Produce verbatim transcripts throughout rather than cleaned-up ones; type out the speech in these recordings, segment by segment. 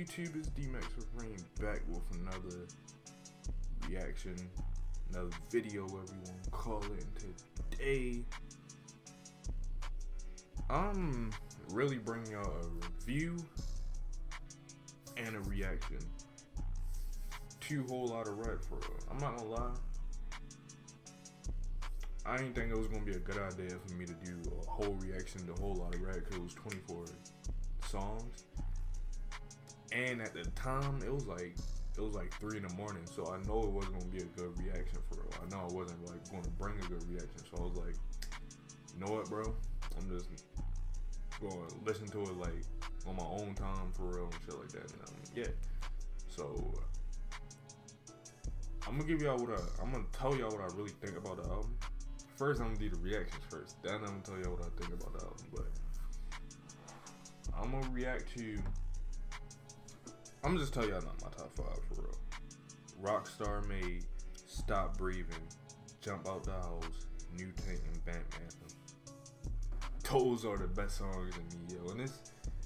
YouTube? It's D-Max Supreme back with another reaction, another video, whatever you want to call it. And today, I'm really bringing y'all a review and a reaction to Whole Lotta Red, for real. I'm not gonna lie, I didn't think it was gonna be a good idea for me to do a whole reaction to Whole Lotta Red because it was twenty-four songs, and at the time it was like it was like three in the morning, so I know it wasn't gonna be a good reaction for real. I know I wasn't like going to bring a good reaction, so I was like, you know what, bro? I'm just going to listen to it like on my own time for real and shit like that. And um, yeah, so I'm gonna give y'all what I, I'm gonna tell y'all what I really think about the album. First, I'm gonna do the reactions first. Then I'm gonna tell y'all what I think about the album. But I'm gonna react to. I'm gonna just tell y'all not my top five for real. Rockstar made "Stop Breathing," "Jump Out the House," "New Tank," and "Batman." Those are the best songs in me, yo. And this.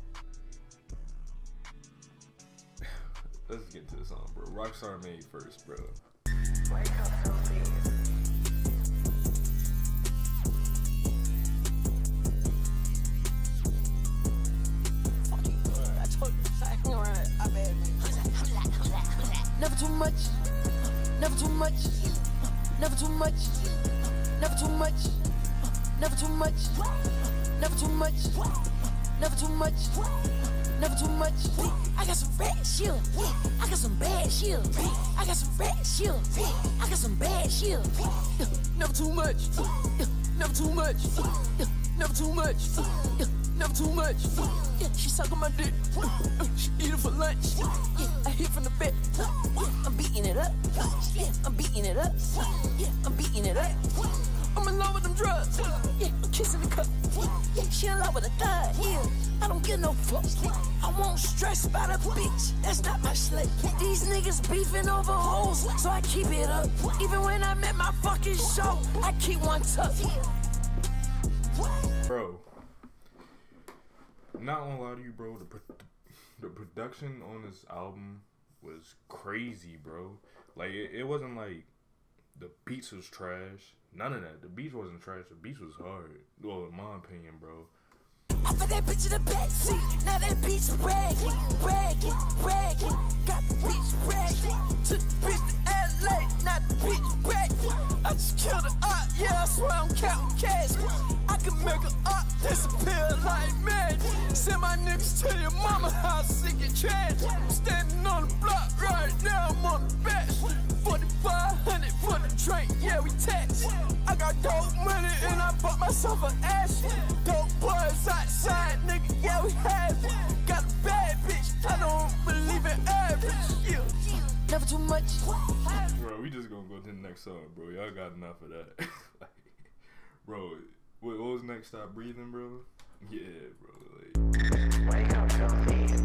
Let's get to the song, bro. Rockstar made first, bro. Wake up, Sophie. Never too much, never too much, never too much, never too much, never too much, never too much, never too much, never too much. I got some bad shit. I got some bad shit. I got some bad shit. I got some bad shit. Never too much, never too much, never too much, never too much. She suck on my dick. She eat it for lunch. I hit from the back. I'm beating it up. I'm beating it up. I'm beating it up. I'm in love with them drugs. I'm kissing the cup. She in love with a thug. I don't get no fucks. I won't stress about a bitch. That's not my slave. These niggas beefing over hoes, so I keep it up. Even when I'm at my fucking show, I keep one tough. Bro, not gonna lie to you, bro. The pro the production on this album was crazy, bro. Like it, it wasn't like the beats was trash. None of that. The beats wasn't trash. The beats was hard. Well, in my opinion, bro. I put that bitch in the backseat. Now that bitch bragging, bragging, bragging. Got the bitch bragging. Took the bitch to L A. Now the bitch bragging. I just killed an art. Yeah, I swear I'm counting cash. I can make an art disappear like magic. Send my niggas to your mama house, sick and trash. I'm standing on the block right now. I'm on the bench. forty-five hundred for the drink. Yeah, we tax. I got dope money and I bought myself an ass. Dope boys outside, nigga. Yeah, we have it. Got a bad bitch. I don't believe in average. Yeah. Never too much. Bro, we just gonna go to the next song, bro. Y'all got enough of that. Like, bro, what, what was next? Stop Breathing, bro? Yeah, bro. Like, wake up, Sophie.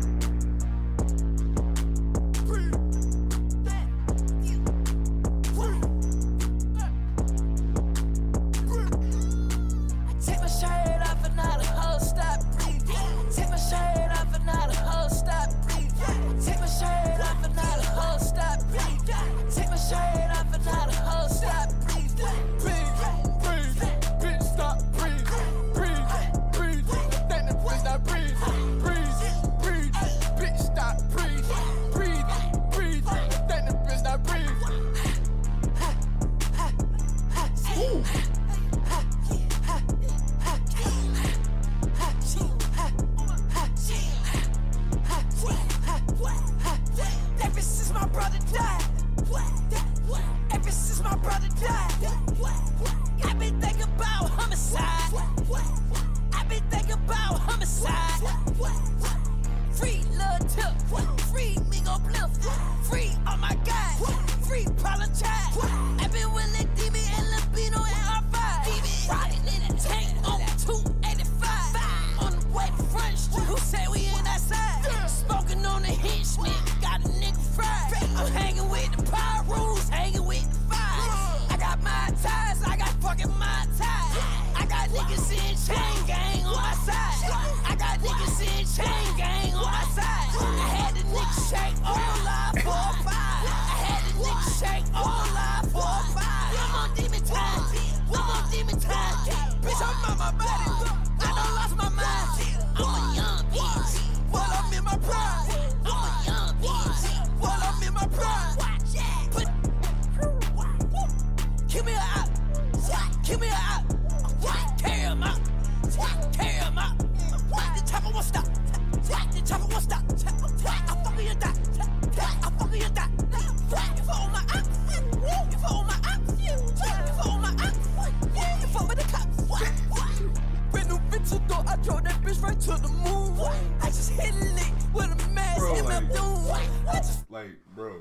like, bro,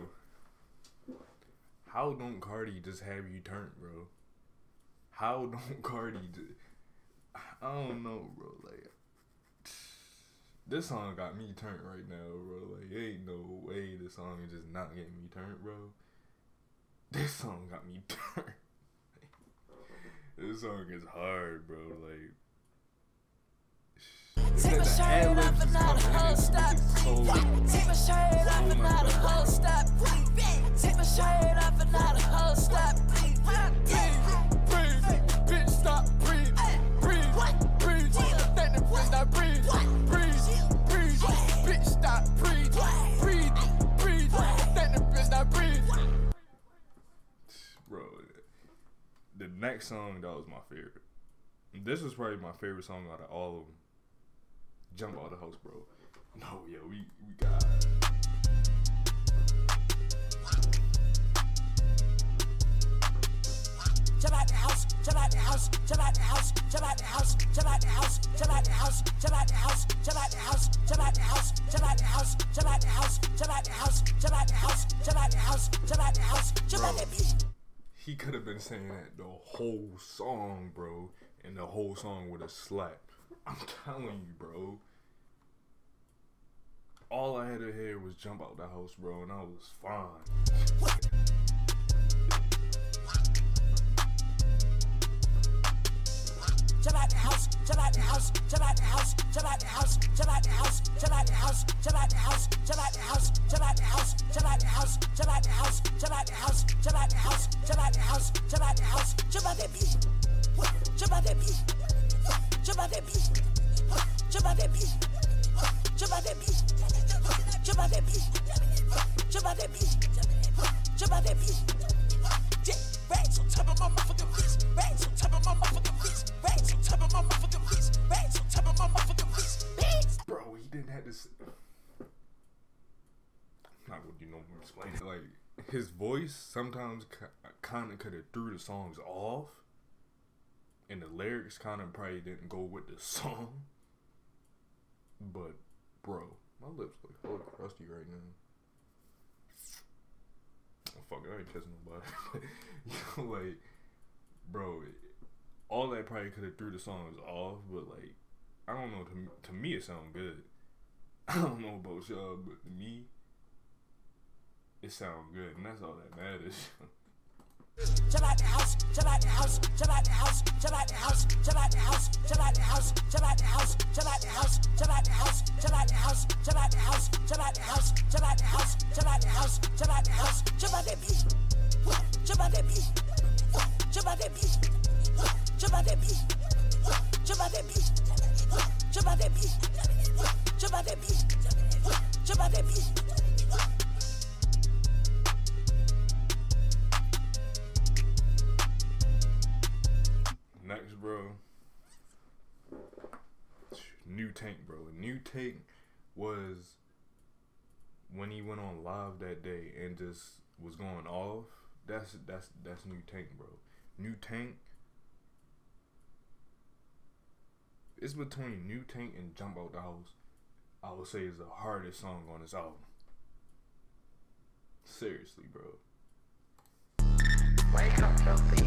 how don't Cardi just have you turned, bro? How don't Cardi just, I don't know, bro. Like, this song got me turned right now, bro. Like, ain't no way this song is just not getting me turned, bro. This song got me turned. This song is hard, bro. Like, take my shirt off and now the whole stop. Take my shirt off and now the whole stop. Take my shirt off and now the whole stop. Breathe, bitch, stop, breathe, breathe, breathe. That nigga bitch not breathe, breathe, breathe. Bitch, stop, breathe, breathe, breathe. That nigga bitch not breathe. Bro, the next song, that was my favorite. This is probably my favorite song out of all of them. Jump Out the House, bro. No, yeah, we, we got... Jump out the house, jump out the house, jump out the house, jump out the house, jump out the house, jump out the house, jump out the house, jump out the house, jump out the house, jump out the house, jump out the house, jump out the house, jump out the house, jump out the house, jump out the house, jump out that bitch. He could have been saying that the whole song, bro, and the whole song would have slapped. I'm telling you, bro. All I had to hear was Jump Out the House, bro, and I was fine. Jump out the house, jump out the house, jump out the house, jump out the house, jump out the house, jump out the house, jump out the house, jump out the house, jump out the house, jump out the house, jump out the house, jump out the house, jump out the house, jump out the house, jump out the house, jump out that bitch, jump out that bitch, jump out that bitch, jump out that bitch, jump out that bitch, jump out that bitch, jump out that bitch, jump out that bitch. Racks on top of my motherfucking wrist, racks on top of my motherfucking wrist, racks on top of my motherfucking wrist, racks on top of my motherfucking wrist, bitch. Bro, he didn't have to say... Not what you know more explain. Like, his voice sometimes kind of could have threw the songs off, and the lyrics kind of probably didn't go with the song. But, bro, my lips look hella crusty right now. Oh, fuck it, I ain't kissing nobody. You know, like, bro, all that probably could have threw the songs off, but, like, I don't know, to me, to me it sound good. I don't know about y'all, but to me, it sound good, and that's all that matters. Jump out the house, jump out the house, jump out the house, jump out the house, jump out the house, jump out the house, jump out the house, jump out the house, jump out the house, jump out the house, jump out the house, jump out the house, jump out the house, jump out the house, jump out the house, jump out that bitch, jump out that bitch, jump out that bitch, jump out that bitch, jump out that bitch, jump out that bitch, jump out that bitch, jump out that bitch. Next, bro, New Tank, bro. New Tank was when he went on live that day and just was going off. That's that's that's New Tank, bro. New Tank. It's between New Tank and Jump Out the House. I would say is the hardest song on this album. Seriously, bro. Wake up, filthy.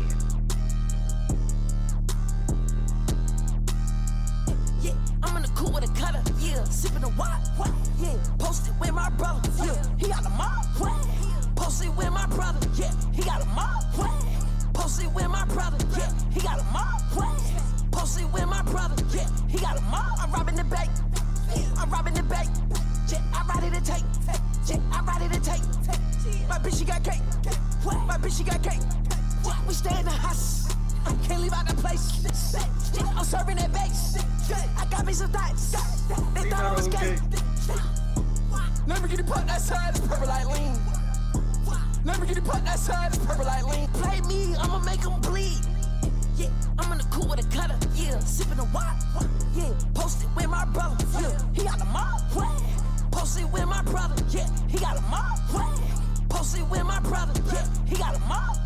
Yeah, I'm in the cool with a cutter, yeah, sipping a wine, yeah, posted with my brother, yeah, he got a mob, posted with my brother, yeah, he got a mob, posted with my brother, yeah, he got a mob, posted with my brother, yeah, he got a mob. I'm robbing the bank, I'm robbing the bank, yeah, I'm ready to take, yeah, I'm ready to take. My bitch she got cake, my bitch she got cake. We stay in the house, can't leave out the place. I'm serving that base. I got me some thoughts. They thought I was gay. Let me get it put that side, it's purple like lean. Let me get it put that side, it's purple like lean. Play me, I'ma make them bleed. Yeah, I'm in the cool with a cutter. Yeah, sipping a wine. Yeah, posted with my brother. Yeah, he got a mob. Posted with my brother. Yeah, he got a mob. Posted with my brother. Yeah, he got a mob.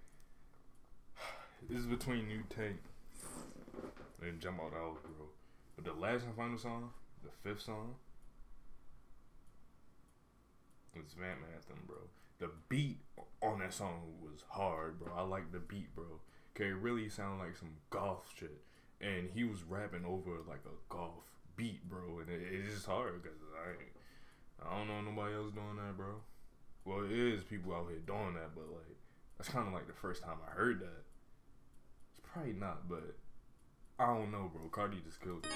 This is between New Tank and Jump Out the House, bro. But the last and final song, the fifth song, was Vamp Anthem, bro. The beat on that song was hard, bro. I like the beat, bro. Okay, it really sounded like some golf shit. And he was rapping over like a golf beat, bro. And it, it's just hard because I ain't, I don't know nobody else doing that, bro. Well, it is people out here doing that, but like, that's kind of like the first time I heard that. It's probably not, but I don't know, bro. Cardi just killed it.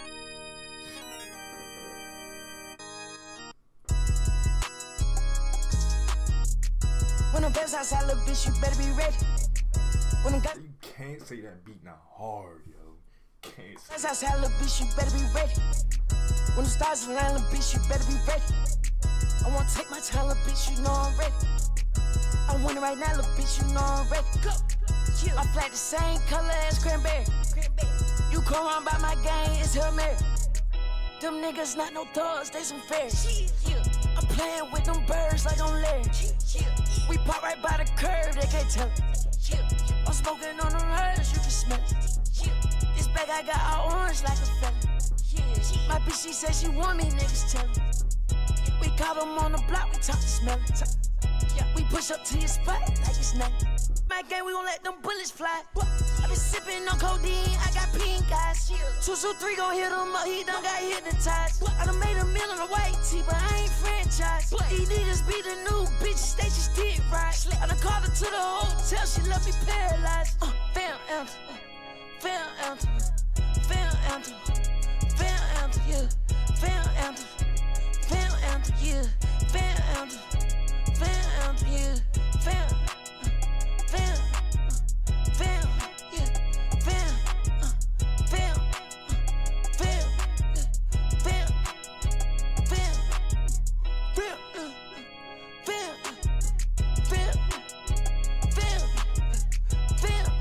When I'm best outside, little bitch, you better be ready. When I'm got You can't say that beat not hard, yo. Can't say best outside, little bitch, you better be ready. When the stars align, little bitch, you better be ready. I wanna take my time, little bitch, you know I'm ready. I'm winning right now, little bitch, you know I'm ready. Go. My flag the same color as cranberry. You come around by my gang, it's Hail Mary. Them niggas not no thugs, they some fairies. I'm playing with them birds like I'm Larry. We pop right by the curb, they can't tell it. I'm smoking on them herbs, you can smell it. This bag I got all orange like a fella. My bitch, she said she want me, niggas tell me. We caught them on the block, we talk to smell it. We push up to your spot like it's nothing. My gang, we gon' let them bullets fly. I been sipping on codeine, I got pink eyes. Two, two, three gon' hit him up, he done got hypnotized. I done made a meal on a white tee, but I ain't franchise. These niggas be the new bitches, they just did right. I done called her to the hotel, she left me paralyzed. Uh, Fam anthem, fam anthem, fam anthem, fam anthem, yeah. Fam anthem, fam anthem, yeah. Fam anthem, fam anthem, yeah. Fam. Fam, fam, yeah, fam, uh, fam, uh, fam, yeah, fam, fam, fam, uh, fam, fam, fam, fam,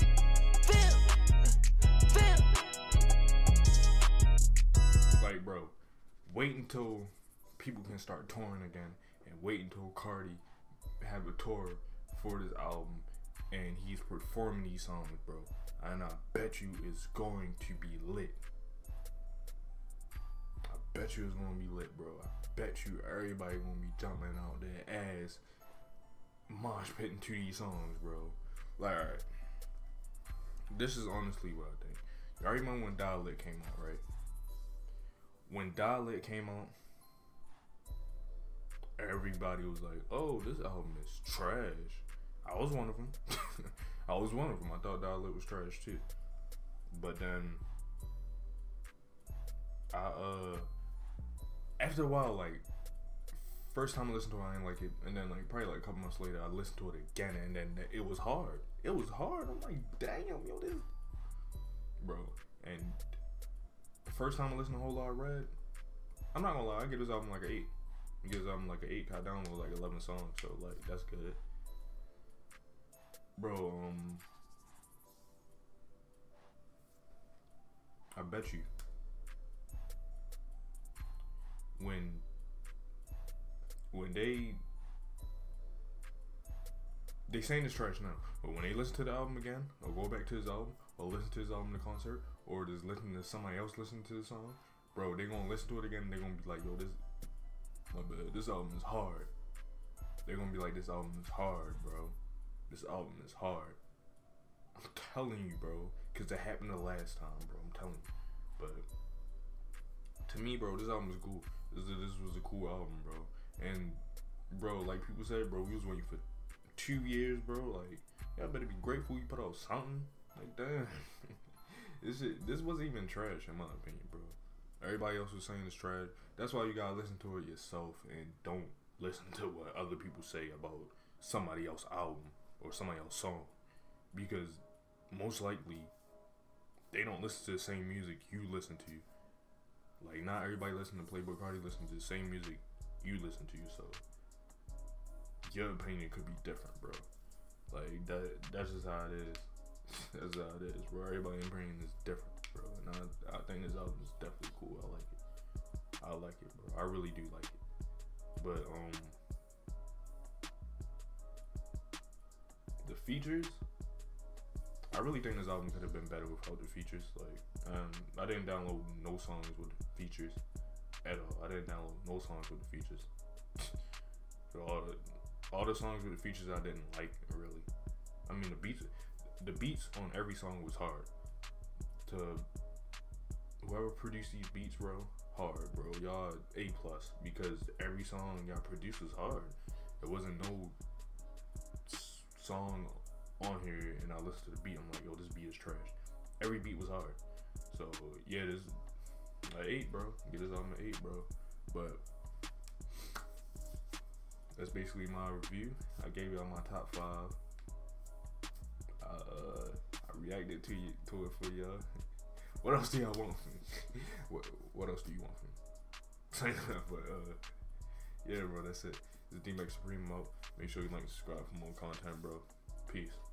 fam, fam. like, bro, wait until people can start touring again, and wait until Cardi have a tour for this album and he's performing these songs, bro, and I bet you it's going to be lit. I bet you it's gonna be lit, bro. I bet you everybody gonna be jumping out their ass mosh pitting to these songs, bro. Like, alright, this is honestly what I think. Y'all remember when Die Lit came out, right? When Die Lit came out, everybody was like, oh, this album is trash. I was one of them. I was one of them. I thought Die Lit was trash too. But then, I, uh, after a while, like, first time I listened to it, I didn't like it. And then, like, probably like a couple months later, I listened to it again, and then it was hard. It was hard. I'm like, damn, yo, this. Bro. And the first time I listened to Whole Lot of Red, I'm not gonna lie, I give this album like an eight. I give this album like an eight. I downloaded like eleven songs, so, like, that's good. Bro, um, I bet you when when they they saying it's trash now, but when they listen to the album again, or go back to his album, or listen to his album in the concert, or just listen to somebody else listen to the song, bro, they gonna listen to it again and they gonna be like, yo, this my bad, this album is hard. They're gonna be like, this album is hard, bro. This album is hard. I'm telling you, bro. Because it happened the last time, bro. I'm telling you. But to me, bro, this album is cool. This, this was a cool album, bro. And, bro, like people said, bro, we was waiting for two years, bro. Like, y'all better be grateful you put out something. Like, damn. this shit, this wasn't even trash, in my opinion, bro. Everybody else was saying it's trash. That's why you gotta listen to it yourself and don't listen to what other people say about somebody else's album or somebody else's song, because most likely they don't listen to the same music you listen to. Like, not everybody listen to Playboi Carti listen to the same music you listen to, so your opinion could be different, bro. Like, that that's just how it is. That's how it is, bro. Everybody's opinion is different, bro. And I, I think this album is definitely cool. I like it. I like it, bro. I really do like it. But um the features, I really think this album could have been better without the features. Like, um, I didn't download no songs with features at all. I didn't download no songs with the features. So all the all the songs with the features I didn't like really. I mean the beats, the beats on every song was hard. To whoever produced these beats, bro, hard, bro. Y'all A plus because every song y'all produced was hard. There wasn't no s- song on here and I listened to the beat. I'm like, yo, this beat is trash. Every beat was hard. So yeah, this an eight, bro. Get this album an eight, bro. But that's basically my review. I gave y'all my top five. Uh, I reacted to you to it for y'all. What else do y'all want from me? what What else do you want from me? But uh, yeah, bro. That's it. This is D-Max Supreme out. Make sure you like and subscribe for more content, bro. Peace.